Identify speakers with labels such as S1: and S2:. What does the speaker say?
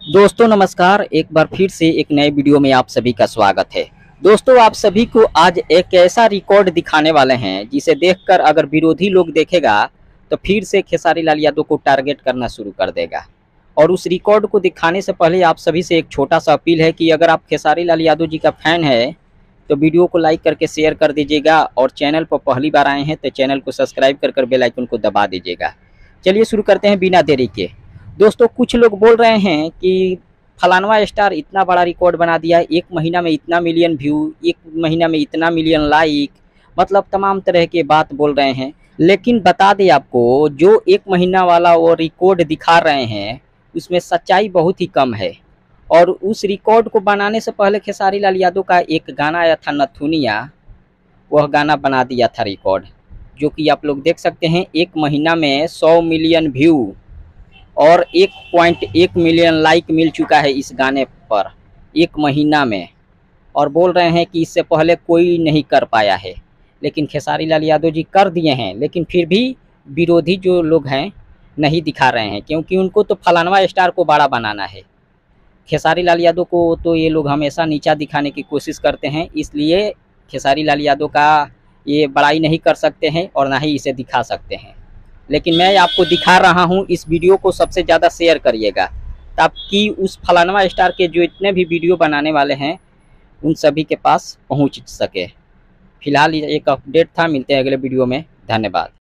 S1: दोस्तों नमस्कार। एक बार फिर से एक नए वीडियो में आप सभी का स्वागत है। दोस्तों आप सभी को आज एक ऐसा रिकॉर्ड दिखाने वाले हैं जिसे देखकर अगर विरोधी लोग देखेगा तो फिर से खेसारी लाल यादव को टारगेट करना शुरू कर देगा। और उस रिकॉर्ड को दिखाने से पहले आप सभी से एक छोटा सा अपील है कि अगर आप खेसारी लाल यादव जी का फैन है तो वीडियो को लाइक करके शेयर कर दीजिएगा और चैनल पर पहली बार आए हैं तो चैनल को सब्सक्राइब कर बेल आइकन को दबा दीजिएगा। चलिए शुरू करते हैं बिना देरी के। दोस्तों कुछ लोग बोल रहे हैं कि फलानवा स्टार इतना बड़ा रिकॉर्ड बना दिया, एक महीना में इतना मिलियन व्यू, एक महीना में इतना मिलियन लाइक, मतलब तमाम तरह के बात बोल रहे हैं। लेकिन बता दें आपको, जो एक महीना वाला वो रिकॉर्ड दिखा रहे हैं उसमें सच्चाई बहुत ही कम है। और उस रिकॉर्ड को बनाने से पहले खेसारी लाल यादव का एक गाना आया था नथुनिया, वह गाना बना दिया था रिकॉर्ड, जो कि आप लोग देख सकते हैं। एक महीना में 100 मिलियन व्यू और 1.1 मिलियन लाइक मिल चुका है इस गाने पर एक महीना में। और बोल रहे हैं कि इससे पहले कोई नहीं कर पाया है, लेकिन खेसारी लाल यादव जी कर दिए हैं। लेकिन फिर भी विरोधी जो लोग हैं नहीं दिखा रहे हैं, क्योंकि उनको तो फलानवा स्टार को बड़ा बनाना है। खेसारी लाल यादव को तो ये लोग हमेशा नीचा दिखाने की कोशिश करते हैं, इसलिए खेसारी लाल यादव का ये बड़ाई नहीं कर सकते हैं और ना ही इसे दिखा सकते हैं। लेकिन मैं आपको दिखा रहा हूं, इस वीडियो को सबसे ज़्यादा शेयर करिएगा ताकि उस फलानवा स्टार के जो इतने भी वीडियो बनाने वाले हैं उन सभी के पास पहुंच सके। फिलहाल ये एक अपडेट था, मिलते हैं अगले वीडियो में। धन्यवाद।